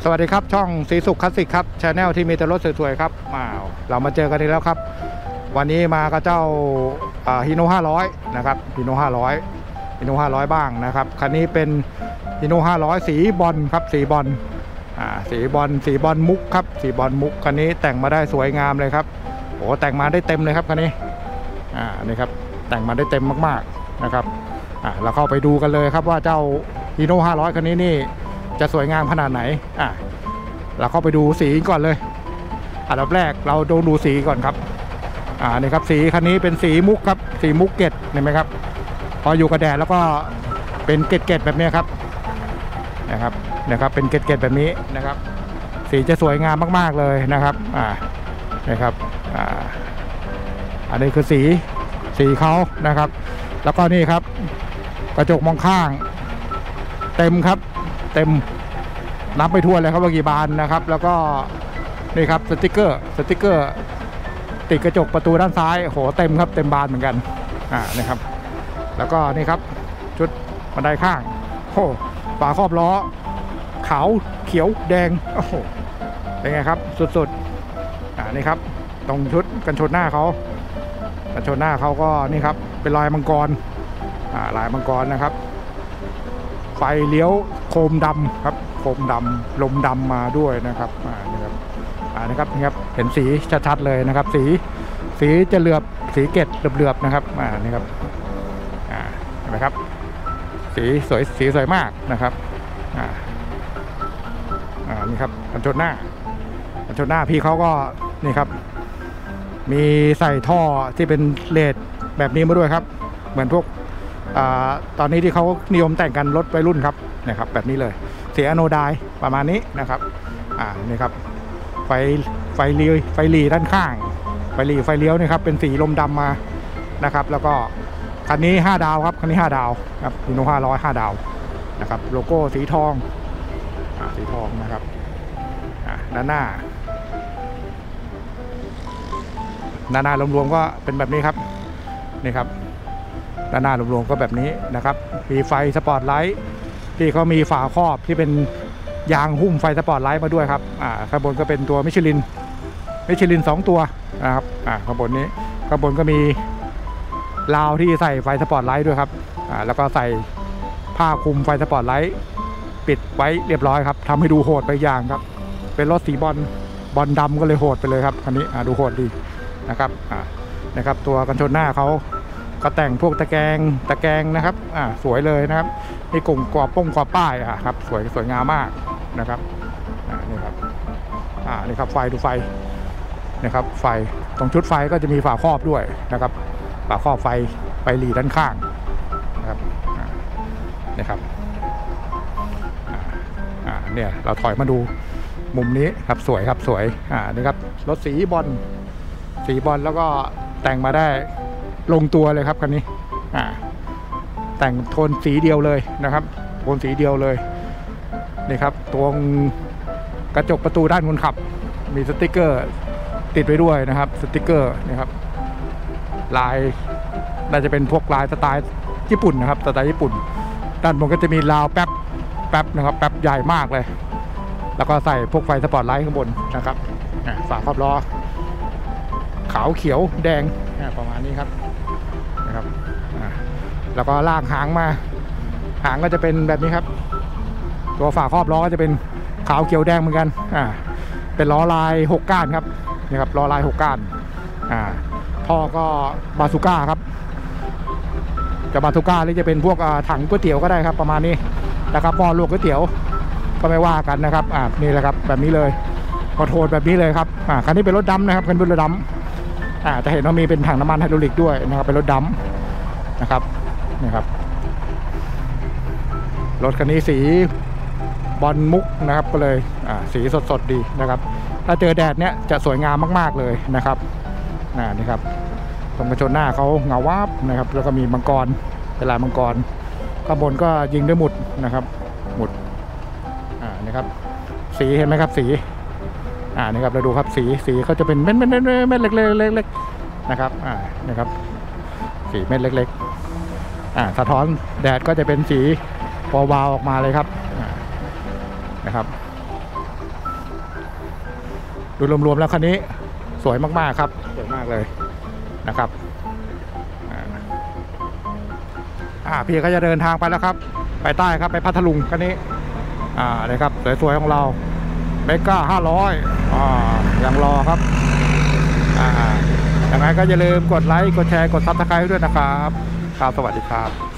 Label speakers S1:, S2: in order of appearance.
S1: สวัสดีครับช่องสีสุขคลาสสิกครับชาแนลที่มีแต่รถสวยๆครับเรามาเจอกันอีกแล้วครับวันนี้มากับเจ้าฮีโน่500นะครับฮีโน่500บ้างนะครับคันนี้เป็นฮีโน่500สีบอลครับสีบอลสีบอลมุกครับสีบอลมุกคันนี้แต่งมาได้สวยงามเลยครับโอ้แต่งมาได้เต็มเลยครับคันนี้นี่ครับแต่งมาได้เต็มมากๆนะครับเราเข้าไปดูกันเลยครับว่าเจ้าฮีโน่500คันนี้นี่จะสวยงามขนาดไหนเราเข้าไปดูสีก่อนเลยอันดับแรกเราดูสีก่อนครับนี่ครับสีคันนี้เป็นสีมุกครับสีมุกเกล็ดเห็นไหมครับพออยู่กับแดดแล้วก็เป็นเกล็ดแบบนี้ครับนะครับเป็นเกล็ดแบบนี้นะครับสีจะสวยงามมากๆเลยนะครับนะครับอันนี้คือสีเขานะครับแล้วก็นี่ครับกระจกมองข้างเต็มครับเต็มนับไม่ถ้วนเลยครับว่ากี่บานนะครับแล้วก็นี่ครับสติกเกอร์ติดกระจกประตูด้านซ้ายโหเต็มครับเต็มบานเหมือนกันนะครับแล้วก็นี่ครับชุดบันไดข้างโอ้ฝาครอบล้อขาวเขียวแดงโอ้โหเป็นไงครับสุดๆนี่ครับตรงชุดกันชนหน้าเขาก็นี่ครับเป็นลายมังกรลายมังกรนะครับไฟเลี้ยวโคมดำครับโคมดำลมดำมาด้วยนะครับนะครับเห็นสีชัดๆเลยนะครับสีจะเหลือบสีเกล็ดเหลือบๆนะครับนี่ครับเห็นไหมครับสีสวยมากนะครับนี่ครับกันชนหน้าพี่เขาก็นี่ครับมีใส่ท่อที่เป็นเลดแบบนี้มาด้วยครับเหมือนพวกตอนนี้ที่เขานิยมแต่งกันรถวัยรุ่นครับนะครับแบบนี้เลยเสียอโนไดร์ประมาณนี้นะครับนี่ครับไฟหลีด้านข้างไฟเลี้ยวนี่ครับเป็นสีลมดำมานะครับแล้วก็คันนี้5ดาวครับคันนี้5ดาวครับฮีโน่500 5ดาวนะครับโลโก้สีทองนะครับด้านหน้ารวมๆก็เป็นแบบนี้ครับนี่ครับด้านหน้ารวมๆก็แบบนี้นะครับมีไฟสปอตไลท์ที่เขามีฝาครอบที่เป็นยางหุ้มไฟสปอตไลท์มาด้วยครับข้างบนก็เป็นตัวมิชลิน2ตัวนะครับข้างบนนี้ข้างบนก็มีราวที่ใส่ไฟสปอตไลท์ด้วยครับแล้วก็ใส่ผ้าคลุมไฟสปอตไลท์ปิดไว้เรียบร้อยครับทำให้ดูโหดไปอย่างครับเป็นรถสีบอลดำก็เลยโหดไปเลยครับคันนี้ดูโหดดีนะครับนะครับตัวกันชนหน้าเขาก็แต่งพวกตะแกรงนะครับสวยเลยนะครับนี่กรอบป้ายครับสวยงามมากนะครับนี่ครับนี่ครับไฟดูไฟนะครับไฟตรงชุดไฟก็จะมีฝาครอบด้วยนะครับฝาครอบไฟหลีด้านข้างนะครับนะครับเนี่ยเราถอยมาดูมุมนี้ครับสวยครับสวยนี่ครับรถสีบอลแล้วก็แต่งมาได้ลงตัวเลยครับคันนี้แต่งโทนสีเดียวเลยนะครับโทนสีเดียวเลยนี่ครับตรงกระจกประตูด้านคนขับมีสติกเกอร์ติดไว้ด้วยนะครับสติกเกอร์นะครับลายน่าจะเป็นพวกลายสไตล์ญี่ปุ่นนะครับสไตล์ญี่ปุ่นด้านบนก็จะมีราวแป๊บนะครับแป๊บใหญ่มากเลยแล้วก็ใส่พวกไฟสปอตไลท์ข้างบนนะครับฝาครอบล้อขาวเขียวแดงประมาณนี้ครับนะครับแล้วก็ลากหางก็จะเป็นแบบนี้ครับตัวฝาครอบล้อก็จะเป็นขาวเขียวแดงเหมือนกันเป็นล้อลาย6ก้านครับนี่ครับล้อลาย6ก้านท่อก็บาซูก้าครับจะบาซูก้าหรือจะเป็นพวกถังก๋วยเตี๋ยวก็ได้ครับประมาณนี้นะครับหม้อลวกก๋วยเตี๋ยวก็ไม่ว่ากันนะครับนี่แหละครับแบบนี้เลยคอนโทรลแบบนี้เลยครับคันนี้เป็นรถดำนะครับเป็นรถดำจะเห็นว่ามีเป็นถังน้ำมันไฮดรอลิกด้วยนะครับเป็นรถดำนะครับนี่ครับรถคันนี้สีบอลมุกนะครับก็เลยสีสดดีนะครับถ้าเจอแดดเนี้ยจะสวยงามมากๆเลยนะครับนี่ครับตรงกระจกหน้าเขาเงาวับนะครับแล้วก็มีมังกรเป็นลายมังกรข้างบนก็ยิงด้วยหมุดนะครับหมุดนี่ครับสีเห็นไหมครับสีนี่ครับเราดูครับสีเขาจะเป็นเม็ดเล็กๆนะครับนี่ครับสีเม็ดเล็กๆสะท้อนแดดก็จะเป็นสีวาวออกมาเลยครับนะครับดูรวมๆแล้วคันนี้สวยมากๆครับสวยมากเลยนะครับพี่ก็จะเดินทางไปแล้วครับไปใต้ครับไปพัทลุงคันนี้เลยครับสวยๆของเราเมก้า500ยังรอครับยังไงก็อย่าลืมกดไลค์กดแชร์กดซับสไครต์ด้วยนะครับครับสวัสดีครับ